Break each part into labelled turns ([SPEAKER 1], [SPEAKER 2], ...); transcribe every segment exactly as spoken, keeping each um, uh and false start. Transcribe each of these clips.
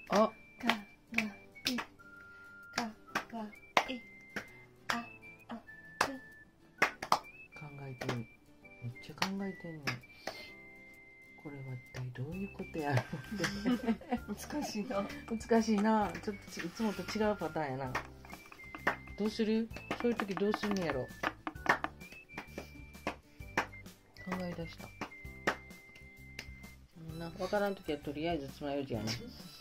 [SPEAKER 1] あ、
[SPEAKER 2] かわいいかわいいああく
[SPEAKER 1] 考えてる。めっちゃ考えてんねん。これは一体どういうことやろうって
[SPEAKER 2] 難しいな。
[SPEAKER 1] 難しいな。ちょっといつもと違うパターンやな。どうする？そういう時どうするんやろ。考え出した。な、分からん時はとりあえず爪楊枝やな。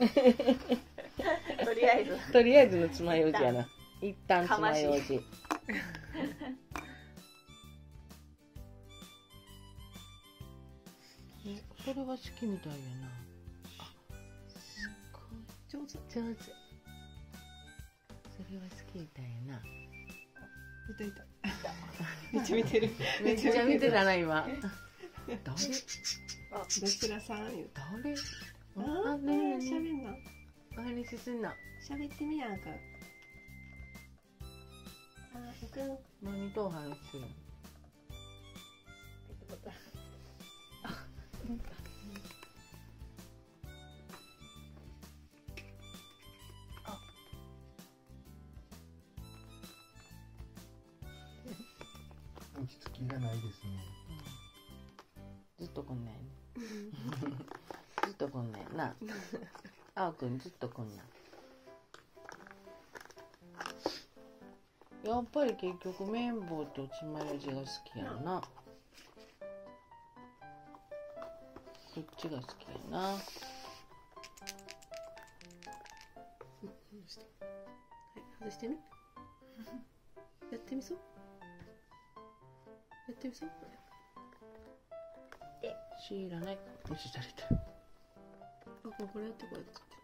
[SPEAKER 2] とりあえず
[SPEAKER 1] とりあえずの爪楊枝やな。一旦爪楊枝。それは好きみたいやな。あ、すごい
[SPEAKER 2] 上手
[SPEAKER 1] 上手。それは好きみたいやな。
[SPEAKER 2] いたいためっちゃ見てる。
[SPEAKER 1] めっちゃ見てたな今。誰？
[SPEAKER 2] あ、どちらさん言う。
[SPEAKER 1] 誰？
[SPEAKER 2] あ
[SPEAKER 1] あ、ねえ
[SPEAKER 2] しゃべ
[SPEAKER 1] ね
[SPEAKER 2] んな。
[SPEAKER 1] え。お話しすんな。
[SPEAKER 2] しゃべってみやんか。あ、いくん。って
[SPEAKER 1] 何とお話しするの？
[SPEAKER 2] こと。
[SPEAKER 3] 落ち着きがないですね。
[SPEAKER 1] ずっとこんなんやね。ずっとこんなんやな。あおくんずっとこんなん。やっぱり結局綿棒と爪楊枝が好きやな。こっちが好きやな。
[SPEAKER 2] はい、外してみ。やってみそう。やってみそう。
[SPEAKER 1] 知らない無視された。
[SPEAKER 2] あ、これやってこれや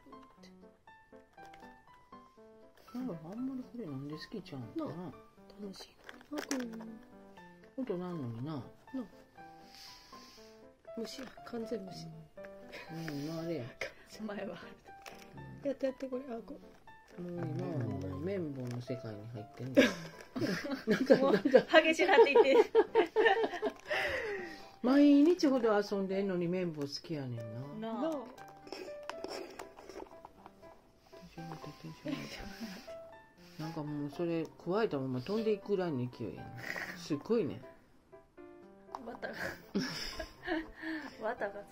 [SPEAKER 2] って。
[SPEAKER 1] なんかあんまりこれなんで好きちゃうんかな。
[SPEAKER 2] 楽しい。あ、これ。
[SPEAKER 1] 音なんのにな。
[SPEAKER 2] 虫や、完全虫。
[SPEAKER 1] うん、まああれや。
[SPEAKER 2] 前は。やってやってこれ、あ、こ
[SPEAKER 1] もう今はもう綿棒の世界に入ってんだ。なんかなんか
[SPEAKER 2] 激しなっていって。
[SPEAKER 1] 毎日ほど遊んでんのに綿棒好きやねんな。
[SPEAKER 2] なあ。
[SPEAKER 1] なんかもうそれ加えたまま飛んでいくぐらいの勢いやな。すっごいね。
[SPEAKER 2] 綿が。綿が。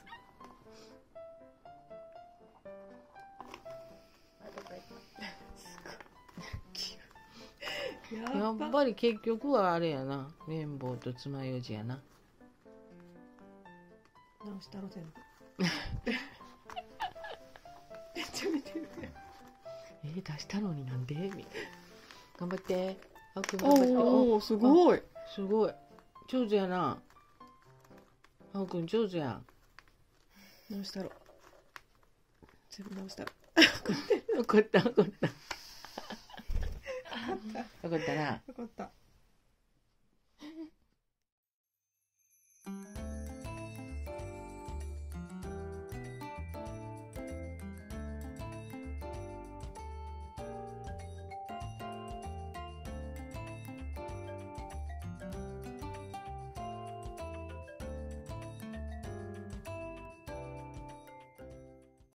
[SPEAKER 1] やっぱり結局はあれやな。綿棒と爪楊枝やな。
[SPEAKER 2] 直したろ全部。めっちゃ見てる。
[SPEAKER 1] えー、出したのになんでみたいな。頑張って。あくん頑張って。
[SPEAKER 2] おお、すごい。
[SPEAKER 1] すごい。上手やな。あくん上手やん。
[SPEAKER 2] 直したろ。全部直したろ。
[SPEAKER 1] 怒った怒った。怒ったな。
[SPEAKER 2] よかった。